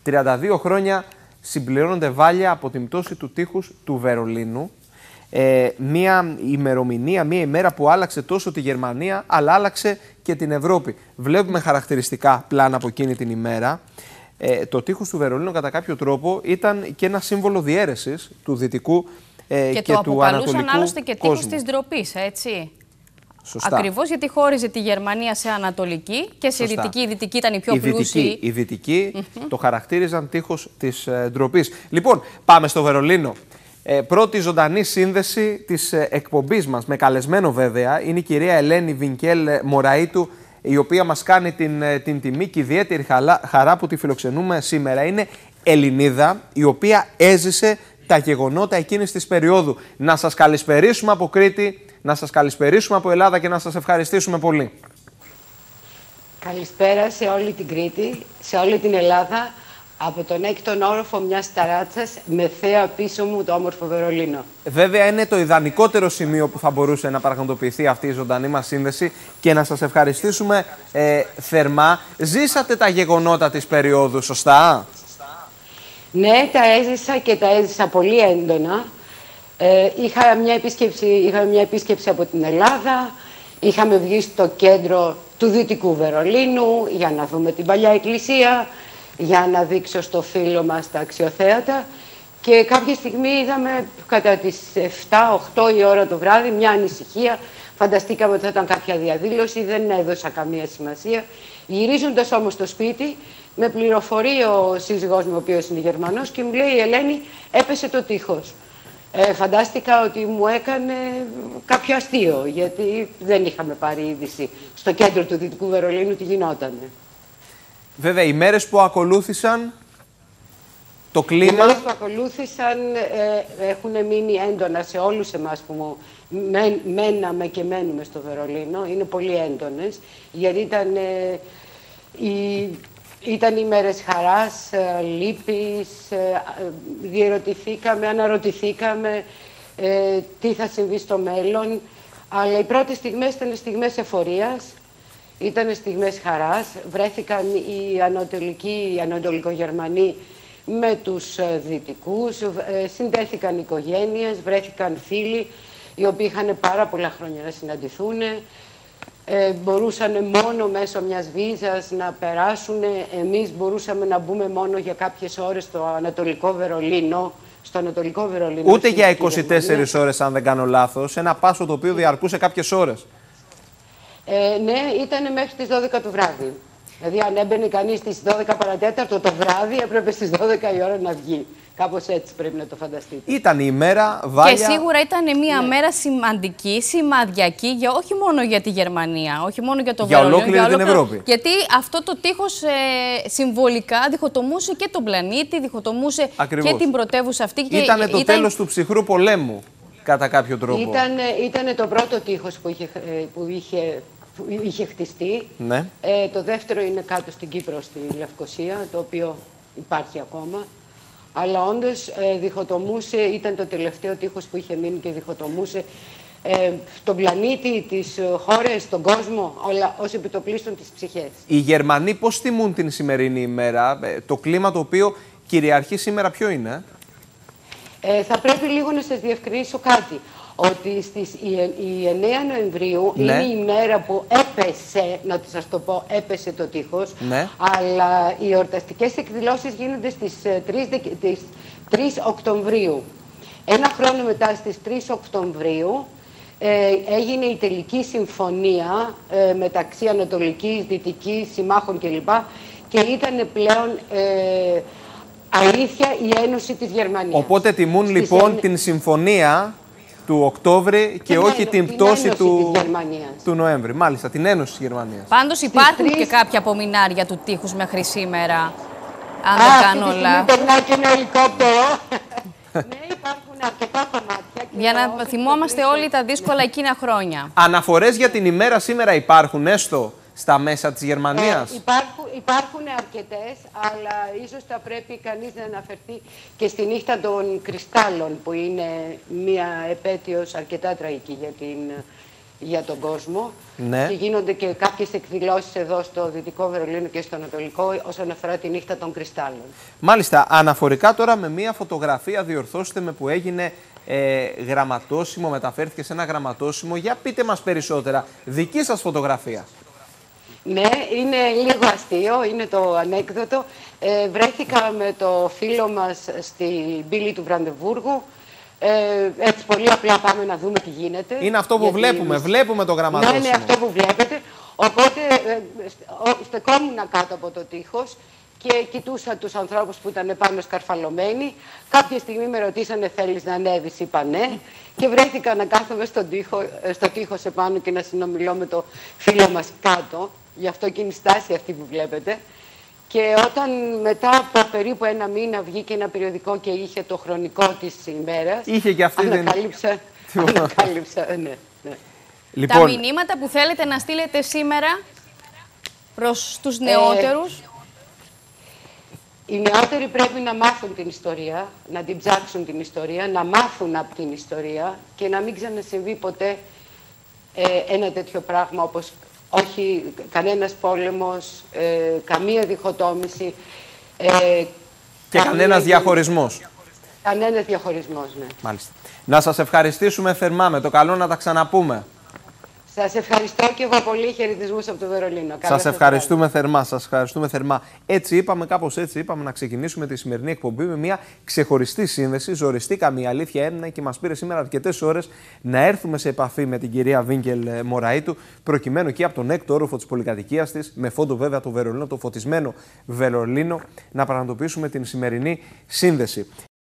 32 χρόνια συμπληρώνονται, Βάλια, από την πτώση του τείχους του Βερολίνου. Μία ημερομηνία, μία ημέρα που άλλαξε τόσο τη Γερμανία, αλλά άλλαξε και την Ευρώπη. Βλέπουμε χαρακτηριστικά πλάνα από εκείνη την ημέρα. Το τείχος του Βερολίνου, κατά κάποιο τρόπο, ήταν και ένα σύμβολο διαίρεσης του δυτικού και του ανατολικού κόσμου. Και το αποκαλούσαν άλλωστε και τείχος της ντροπής, έτσι. Σωστά. Ακριβώς γιατί χώριζε τη Γερμανία σε ανατολική και σε δυτική. Η δυτική ήταν η πιο πλούσιη. Οι δυτικοί το χαρακτήριζαν τείχος της ντροπής. Λοιπόν, πάμε στο Βερολίνο. Πρώτη ζωντανή σύνδεση της εκπομπής μας, με καλεσμένο βέβαια, είναι η κυρία Ελένη Βινκέλ Μωραΐτου, η οποία μας κάνει την τιμή και ιδιαίτερη χαρά που τη φιλοξενούμε σήμερα. Είναι Ελληνίδα, η οποία έζησε τα γεγονότα εκείνης της περίοδου. Να σας καλησπερίσουμε από Κρήτη, να σας καλησπερίσουμε από Ελλάδα και να σας ευχαριστήσουμε πολύ. Καλησπέρα σε όλη την Κρήτη, σε όλη την Ελλάδα, από τον έκτον όροφο μιας ταράτσας, με θέα πίσω μου το όμορφο Βερολίνο. Βέβαια είναι το ιδανικότερο σημείο που θα μπορούσε να πραγματοποιηθεί αυτή η ζωντανή μας σύνδεση και να σας ευχαριστήσουμε θερμά. Ζήσατε τα γεγονότα της περίοδου, σωστά? Ναι, τα έζησα και τα έζησα πολύ έντονα. Είχαμε μια επίσκεψη από την Ελλάδα. Είχαμε βγει στο κέντρο του Δυτικού Βερολίνου για να δούμε την παλιά εκκλησία, για να δείξω στο φίλο μας τα αξιοθέατα. Και κάποια στιγμή είδαμε κατά τις 7-8 η ώρα το βράδυ μια ανησυχία. Φανταστήκαμε ότι θα ήταν κάποια διαδήλωση, δεν έδωσα καμία σημασία. Γυρίζοντας όμως στο σπίτι, με πληροφορεί ο σύζυγός μου, ο οποίος είναι Γερμανός, και μου λέει: η Ελένη, έπεσε το τείχος. Φαντάστηκα ότι μου έκανε κάποιο αστείο, γιατί δεν είχαμε πάρει είδηση στο κέντρο του Δυτικού Βερολίνου τι γινότανε. Βέβαια, οι μέρες που ακολούθησαν, το κλίμα... Οι μέρες που ακολούθησαν έχουν μείνει έντονα σε όλους εμάς που μέναμε και μένουμε στο Βερολίνο. Είναι πολύ έντονες, γιατί ήταν οι μέρες χαράς, λύπης, διερωτηθήκαμε, αναρωτηθήκαμε τι θα συμβεί στο μέλλον. Αλλά οι πρώτες στιγμές ήταν στιγμές εφορίας, ήταν στιγμές χαράς. Βρέθηκαν οι Ανατολικογερμανοί με τους Δυτικούς, συνδέθηκαν οικογένειες, βρέθηκαν φίλοι οι οποίοι είχαν πάρα πολλά χρόνια να συναντηθούν. Μπορούσαν μόνο μέσω μιας βίζας να περάσουν. Εμείς μπορούσαμε να μπούμε μόνο για κάποιες ώρες στο Ανατολικό Βερολίνο. Ούτε για 24 ώρες, αν δεν κάνω λάθος. Ένα πάσο το οποίο διαρκούσε κάποιες ώρες. Ναι, ήταν μέχρι τις 12 το βράδυ. Δηλαδή, αν έμπαινε κανείς στις 12 παρατέταρτο το βράδυ, έπρεπε στις 12 η ώρα να βγει. Κάπως έτσι πρέπει να το φανταστείτε. Ήταν η ημέρα, Βάλια. Και σίγουρα ήταν μια μέρα σημαντική, σημαδιακή, όχι μόνο για τη Γερμανία, όχι μόνο για το Βερολίνο. Για ολόκληρη την Ευρώπη. Γιατί αυτό το τείχος συμβολικά διχοτομούσε και τον πλανήτη, διχοτομούσε και την πρωτεύουσα αυτή. Ήταν το τέλος του ψυχρού πολέμου, κατά κάποιο τρόπο. Ήταν το πρώτο τείχος που είχε χτιστεί. Ναι. Το δεύτερο είναι κάτω στην Κύπρο, στη Λευκοσία, το οποίο υπάρχει ακόμα. Αλλά όντως διχοτομούσε, ήταν το τελευταίο τείχος που είχε μείνει και διχοτομούσε τον πλανήτη, τις χώρες, τον κόσμο, όλα ως επιτοπλίστων τις ψυχές. Οι Γερμανοί πώς τιμούν την σημερινή ημέρα, το κλίμα το οποίο κυριαρχεί σήμερα ποιο είναι? Θα πρέπει λίγο να σας διευκρινίσω κάτι. Ότι η 9 Νοεμβρίου είναι η μέρα που έπεσε, να σας το πω, έπεσε το τείχος. Ναι. Αλλά οι εορταστικές εκδηλώσεις γίνονται στις 3 Οκτωβρίου. Ένα χρόνο μετά, στις 3 Οκτωβρίου, έγινε η τελική συμφωνία μεταξύ Ανατολικής, Δυτικής, συμμάχων κλπ. Και ήταν πλέον αλήθεια η Ένωση της Γερμανίας. Οπότε τιμούν λοιπόν την συμφωνία του Οκτώβρη και όχι την πτώση του Νοέμβρη. Μάλιστα, την Ένωση της Γερμανίας. Πάντως υπάρχουν και κάποια απομεινάρια του τείχους μέχρι σήμερα, αν δεν κάνω λάθος. Περνάει και ένα ελικόπτερο. Ναι, υπάρχουν αρκετά κομμάτια. Για να θυμόμαστε όλοι τα δύσκολα εκείνα χρόνια. Αναφορές για την ημέρα σήμερα υπάρχουν, έστω στα μέσα της Γερμανίας? Υπάρχουν αρκετές, αλλά ίσως θα πρέπει κανείς να αναφερθεί και στη νύχτα των κρυστάλλων, που είναι μια επέτειος αρκετά τραγική για τον κόσμο. Ναι. Και γίνονται και κάποιες εκδηλώσεις εδώ στο Δυτικό Βερολίνο και στο Ανατολικό όσον αφορά τη νύχτα των κρυστάλλων. Μάλιστα, αναφορικά τώρα με μία φωτογραφία, διορθώστε με, που έγινε γραμματόσημο, μεταφέρθηκε σε ένα γραμματόσημο. Για πείτε μας περισσότερα. Δική σας φωτογραφία. Ναι, είναι λίγο αστείο, είναι το ανέκδοτο. Βρέθηκα με το φίλο μας στην πύλη του Βραντεβούργου. Έτσι πολύ απλά πάμε να δούμε τι γίνεται. Είναι αυτό που βλέπουμε, βλέπουμε το γραμματόσημο. Ναι, είναι αυτό που βλέπετε. Οπότε στεκόμουν κάτω από το τείχος και κοιτούσα τους ανθρώπους που ήταν πάνω σκαρφαλωμένοι. Κάποια στιγμή με ρωτήσανε, θέλεις να ανέβεις? Είπα ναι. Και βρέθηκα να κάθομαι στο τείχος επάνω και να συνομιλώ με το φίλο μας κάτω. Γι' αυτό και είναι η στάση αυτή που βλέπετε. Και όταν μετά από περίπου ένα μήνα βγήκε ένα περιοδικό και είχε το χρονικό της ημέρας, είχε και αυτή ανακάλυψα, ναι. Λοιπόν, τα μηνύματα που θέλετε να στείλετε σήμερα προς τους νεότερους. Οι νεότεροι πρέπει να μάθουν την ιστορία, να την ψάξουν την ιστορία, να μάθουν από την ιστορία και να μην ξανασυμβεί ποτέ ένα τέτοιο πράγμα, όπως όχι κανένας πόλεμος, καμία διχοτόμηση. Και κανένας διαχωρισμός. Κανένας διαχωρισμός, ναι. Μάλιστα. Να σας ευχαριστήσουμε θερμά, με το καλό να τα ξαναπούμε. Σας ευχαριστώ και εγώ πολύ. Χαιρετισμούς από το Βερολίνο. Σας ευχαριστούμε θερμά, σας ευχαριστούμε θερμά. Έτσι είπαμε, κάπως έτσι είπαμε, να ξεκινήσουμε τη σημερινή εκπομπή με μια ξεχωριστή σύνδεση. Ζοριστήκαμε, η αλήθεια είναι, και μας πήρε σήμερα αρκετές ώρες να έρθουμε σε επαφή με την κυρία Βίνκελ Μωραΐτου, προκειμένου εκεί από τον έκτο όροφο της πολυκατοικίας της, με φόντο βέβαια το Βερολίνο, το φωτισμένο Βερολίνο, να πραγματοποιήσουμε την σημερινή σύνδεση.